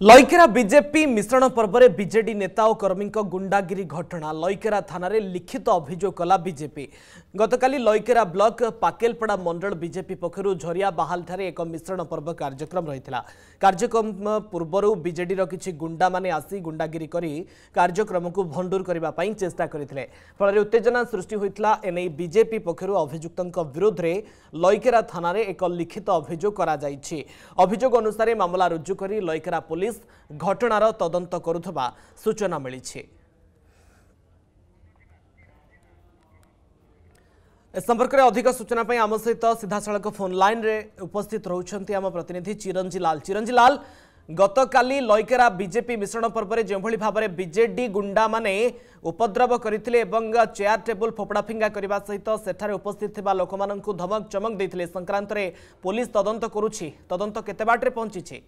लईकेरा BJP मिश्रण पर्व में बीजेडी नेता और कर्मी गुंडागिरी घटना लईकेरा थाना रे लिखित अभियोग कला बीजेपी। गतकाली लईकेरा ब्लॉक पाकेलपड़ा मंडल बीजेपी पक्षरु झरिया बाहाल ठारे एक मिश्रण पर्व कार्यक्रम रही। कार्यक्रम पूर्व बीजेडी किछि गुंडा माने आसी गुंडागिरी करी कार्यक्रम को भंडूर करने चेष्टा करथिले। फल उत्तेजना सृष्टि होइतला। एने बीजेपी पक्षरु अभियुक्तक विरोध में लईकेरा थाना रे एक लिखित अभियोग करा जायछि। अभियोग अनुसार मामला रुजु करी लईकेरा पुलिस घटनार तदंत करुथबा सूचना मिली। संपर्क में अधिक सूचना पाई आम सहित सीधा सड़क फोन लाइन रे उपस्थित रहउछंती आम प्रतिनिधि चिरंजी लाल। चिरंजी लाल, गतकाली लईकेरा बीजेपी मिश्रण पर्व में जो भाव में बीजेडी गुंडा माने उपद्रव करथिले एवं चेयर टेबल फोपड़ा फिंगा करने सहित सेठारे उपस्थित थिबा लोक माननकु धमक चमक देथिले संक्रांत रे पुलिस तदंत करुछि। तदंत केते बाटे पहुंची?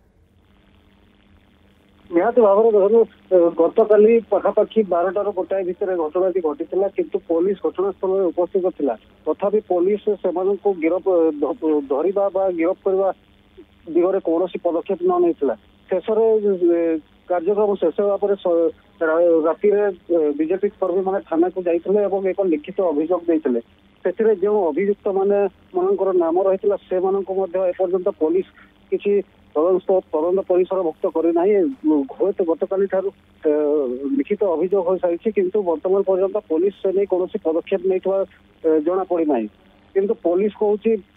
निहत भाव में गतकाली पखापाखि 12टार गोटाए भितर घटनाटी घटी किंतु पुलिस घटनास्थल में उपस्थित थिला। तथापि पुलिस से गिरफ धरिबा बा गिरफ करबा दिगरे कौन पदक्षेप न नहीं। शेष कार्यक्रम शेष होगा राति बीजेपी कर्मी मैंने थाना को जाइए एक लिखित अभियोग देते जो अभियुक्त माने मनकर नाम रही से एपर्यंत पुलिस किसी तदंत परिसरभुक्त करना। हूँ गतकाली लिखित अभियोग हो सारी किंतु वर्तमान पर्यंत पुलिस से नहीं कौन पदक्षेप नहीं जना पड़ना। किंतु पुलिस कहूँ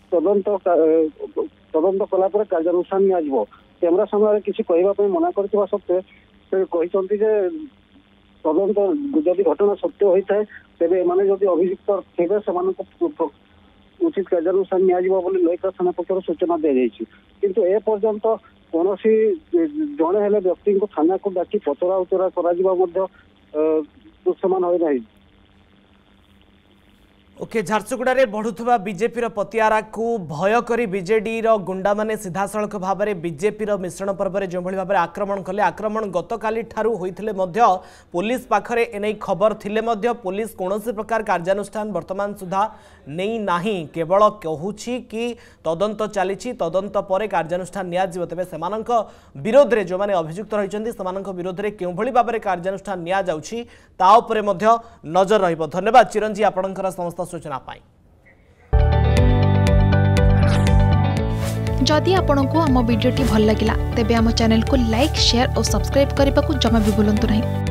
तदंत कलापर कार्यानुष्ठान नियाजिबो। कैमरा सामने किसी कहवाई मना करथिबा सत्वे से कहते तदंत जदि घटना सत्य होता है तेज एमाने जदि अभियुक्त थे से उचित कार्यानुष्ठान नियाजिबो बोली लईकेरा थाना पक्षर सूचना दी जाइए। किंतु ए पर्यंत कौन जड़े हेले व्यक्ति को थाना को डाकी पचरा उचरा दृश्यमान हो नहीं। ओके, झारसुगुड़ा रे बढ़ुवा बीजेपी पतियारा को भय करी बीजेडी गुंडा माने सीधा सड़क भाव में बीजेपी मिश्रण पर्व में जो भाव में आक्रमण कले। आक्रमण गतकाली ठारू होइथिले मध्य पुलिस पाखरे एनै खबर थिले मध्य पुलिस कौनसी प्रकार कार्यानुष्ठान वर्तमान सुधा नहीं नाही। केवल कहूछि कि तदंत चली तदंत पर कार्यानुष्ठान नियाजिबो। तेबे सेमानक विरोध रे जो माने अभियुक्त रहिचंती सेमानक विरोध रे केउ भली भाव में कार्यानुष्ठान निया जाउछि ता उपरे मध्य नजर रहिबो। धन्यवाद चिरंजी आपणकर समस्त सूचना पाई। जदि आपंक आम भिडी भल लगा तेब आम चैनल को लाइक शेयर और सब्सक्राइब करने को जमा भी भूलु नहीं।